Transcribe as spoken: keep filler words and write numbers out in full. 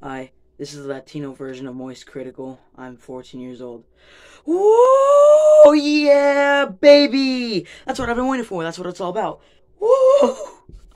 Hi, this is the Latino version of Moist Critical. I'm fourteen years old. Whoa, yeah, baby! That's what I've been waiting for. That's what it's all about. Whoa!